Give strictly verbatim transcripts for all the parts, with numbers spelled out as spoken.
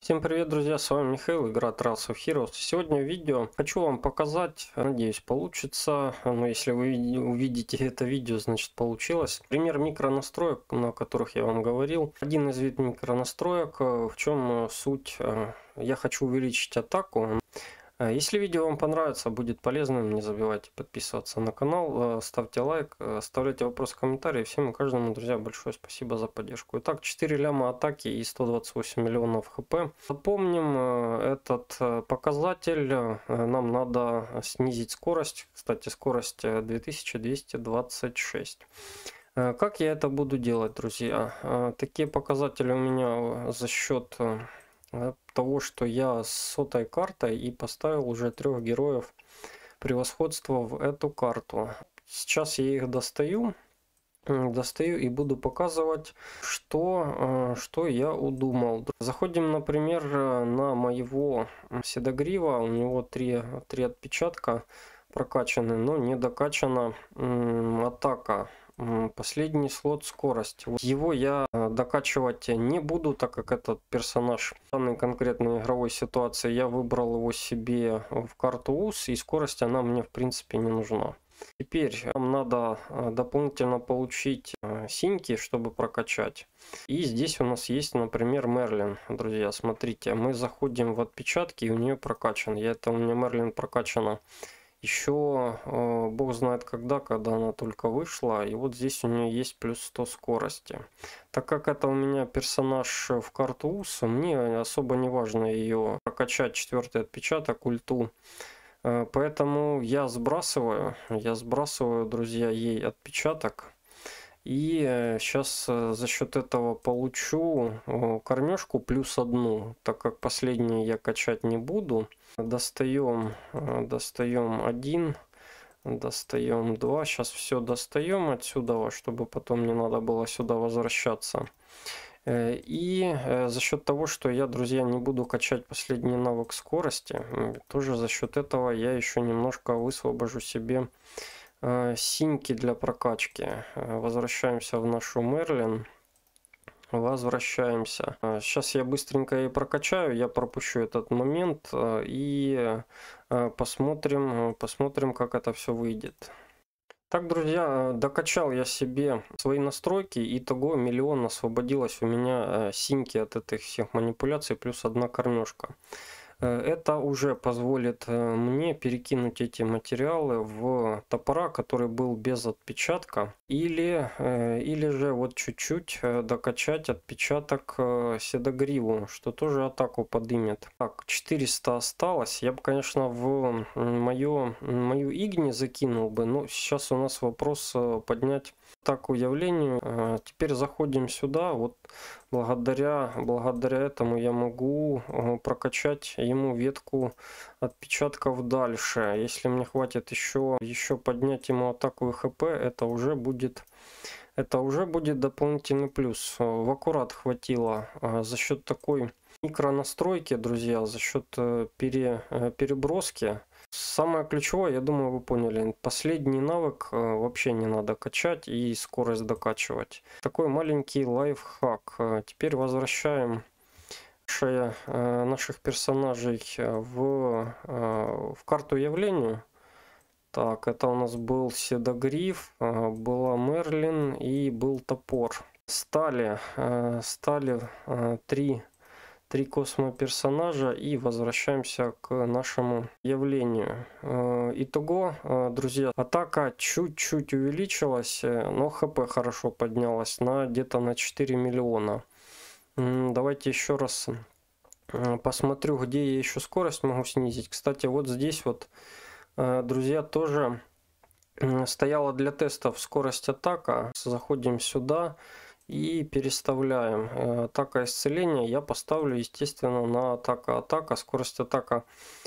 Всем привет, друзья, с вами Михаил, игра Trials of Heroes. Сегодня в видео хочу вам показать, надеюсь получится, но если вы увидите это видео, значит получилось. Пример микронастроек, на которых я вам говорил. Один из видов микронастроек, в чем суть, я хочу увеличить атаку. Если видео вам понравится, будет полезным, не забывайте подписываться на канал, ставьте лайк, оставляйте вопросы в комментарии. Всем и каждому, друзья, большое спасибо за поддержку. Итак, четыре ляма атаки и сто двадцать восемь миллионов хп. Запомним этот показатель, нам надо снизить скорость, кстати, скорость две тысячи двести двадцать шесть. Как я это буду делать, друзья? Такие показатели у меня за счет того, что я с сотой картой и поставил уже трех героев превосходства в эту карту. Сейчас я их достаю, достаю и буду показывать, что, что я удумал. Заходим, например, на моего седогрива, у него три, три отпечатка прокачаны, но не докачана атака. Последний слот скорость. Его я докачивать не буду, так как этот персонаж в данной конкретной игровой ситуации я выбрал его себе в карту УС, и скорость она мне в принципе не нужна. Теперь нам надо дополнительно получить синьки, чтобы прокачать. И здесь у нас есть, например, Мерлин. Друзья, смотрите, мы заходим в отпечатки, и у нее прокачан. Я это у меня Мерлин прокачана. Еще э, бог знает когда, когда она только вышла. И вот здесь у нее есть плюс сто скорости. Так как это у меня персонаж в карту УС, мне особо не важно ее прокачать четвертый отпечаток, ульту. Э, поэтому я сбрасываю, я сбрасываю, друзья, ей отпечаток. И сейчас за счет этого получу кормежку плюс одну, так как последние я качать не буду. Достаем, достаем один, достаем два. Сейчас все достаем отсюда, чтобы потом не надо было сюда возвращаться. И за счет того, что я, друзья, не буду качать последний навык скорости, тоже за счет этого я еще немножко высвобожу себе синьки для прокачки. Возвращаемся в нашу Мерлин. Возвращаемся. Сейчас я быстренько ее прокачаю, я пропущу этот момент и посмотрим, посмотрим, как это все выйдет. Так, друзья, докачал я себе свои настройки, и итого миллион освободилось у меня синьки от этих всех манипуляций, плюс одна кормежка. Это уже позволит мне перекинуть эти материалы в топора, который был без отпечатка, или, или же вот чуть-чуть докачать отпечаток седогриву, что тоже атаку подымет. Так, четыреста осталось. Я бы, конечно, в мою, мою игни закинул бы, но сейчас у нас вопрос поднять атаку явлению. Теперь заходим сюда. Вот благодаря, благодаря этому я могу прокачать ему ветку отпечатков дальше. Если мне хватит еще, еще поднять ему атаку и хп, это уже будет, это уже будет дополнительный плюс. В аккурат хватило за счет такой микронастройки, друзья, за счет пере, переброски. Самое ключевое, я думаю, вы поняли, последний навык вообще не надо качать и скорость докачивать. Такой маленький лайфхак. Теперь возвращаем наши, наших персонажей в, в карту явлению. Так, это у нас был седогриф, была Мерлин и был топор. Стали, стали три Три космоперсонажа и возвращаемся к нашему явлению. Итого, друзья, атака чуть-чуть увеличилась, но хп хорошо поднялась на где-то на четыре миллиона. Давайте еще раз посмотрю, где я еще скорость могу снизить. Кстати, вот здесь вот, друзья, тоже стояла для тестов скорость атака. Заходим сюда и переставляем. Атака исцеления я поставлю, естественно, на атака атака. Скорость атака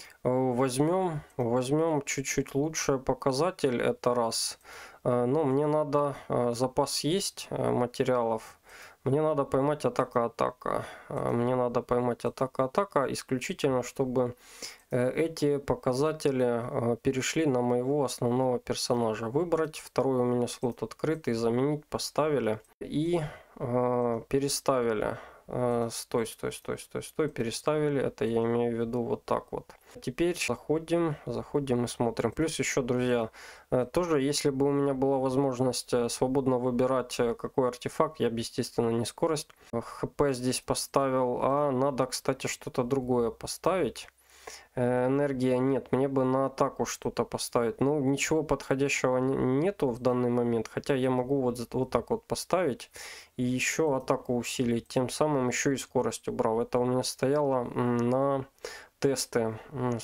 возьмем, возьмем чуть-чуть лучший показатель, это раз. Но мне надо, запас есть материалов. Мне надо поймать атака-атака. Мне надо поймать атака-атака исключительно, чтобы эти показатели перешли на моего основного персонажа. Выбрать. Второй у меня слот открытый. Заменить. Поставили. И переставили. Стой, стой, стой, стой, стой, переставили. Это я имею в виду вот так вот. Теперь заходим, заходим и смотрим. Плюс еще, друзья, тоже, если бы у меня была возможность свободно выбирать, какой артефакт, я бы, естественно, не скорость хп здесь поставил, а надо, кстати, что-то другое поставить. Энергия нет, мне бы на атаку что-то поставить. Ну, ничего подходящего нету в данный момент, хотя я могу вот, вот так вот поставить и еще атаку усилить, тем самым еще и скорость убрал. Это у меня стояло на тесты,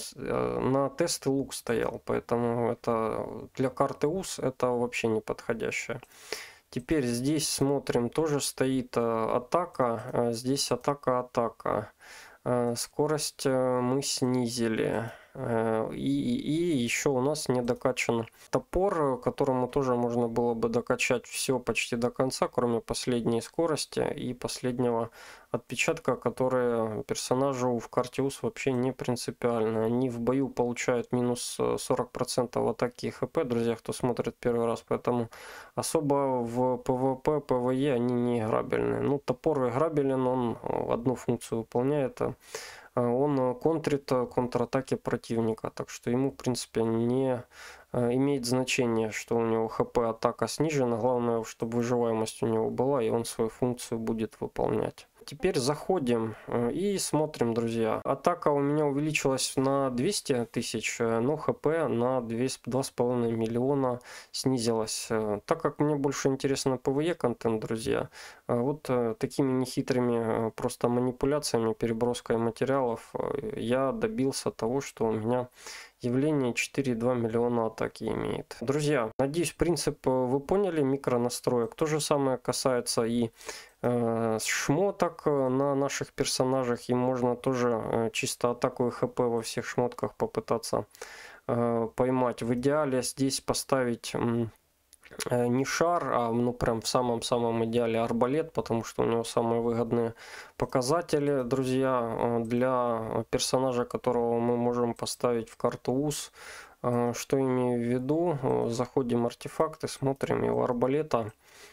на тесты лук стоял, поэтому это для карты УС это вообще не подходящее. Теперь здесь смотрим, тоже стоит атака, здесь атака-атака. Скорость мы снизили. И, и еще у нас не докачан топор, которому тоже можно было бы докачать все почти до конца, кроме последней скорости и последнего отпечатка, которые персонажу в карте УС вообще не принципиально. Они в бою получают минус сорок процентов атаки и хп, друзья, кто смотрит первый раз, поэтому особо в пвп, пве они не играбельны. Ну, топор играбелен, он одну функцию выполняет, он контрит контратаки противника, так что ему, в принципе, не имеет значения, что у него хп атака снижена, главное, чтобы выживаемость у него была, и он свою функцию будет выполнять. Теперь заходим и смотрим, друзья. Атака у меня увеличилась на двести тысяч, но хп на два с половиной миллиона снизилась. Так как мне больше интересно пве контент, друзья, вот такими нехитрыми просто манипуляциями, переброской материалов я добился того, что у меня явление четыре и два миллиона атаки имеет. Друзья, надеюсь, принцип вы поняли микронастроек. То же самое касается и э, шмоток на наших персонажах. Им можно тоже э, чисто атаку и хп во всех шмотках попытаться э, поймать. В идеале здесь поставить э, не шар, а ну прям в самом-самом идеале арбалет, потому что у него самые выгодные показатели, друзья, для персонажа, которого мы можем поставить в карту УС. Что имею в виду? Заходим в артефакты, смотрим его арбалета.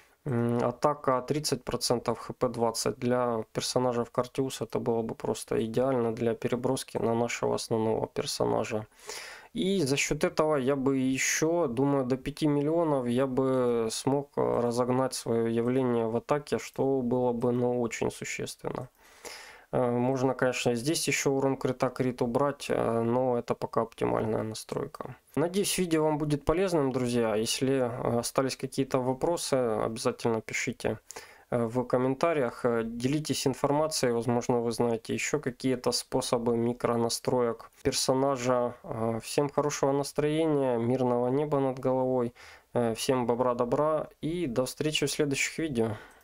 Атака тридцать процентов, хп двадцать. Для персонажа в карте УС это было бы просто идеально для переброски на нашего основного персонажа. И за счет этого я бы еще, думаю, до пяти миллионов я бы смог разогнать свое явление в атаке, что было бы, ну, очень существенно. Можно, конечно, здесь еще урон крита крит убрать, но это пока оптимальная настройка. Надеюсь, видео вам будет полезным, друзья. Если остались какие-то вопросы, обязательно пишите в комментариях. Делитесь информацией, возможно, вы знаете еще какие-то способы микронастроек персонажа. Всем хорошего настроения, мирного неба над головой. Всем бобра добра и до встречи в следующих видео.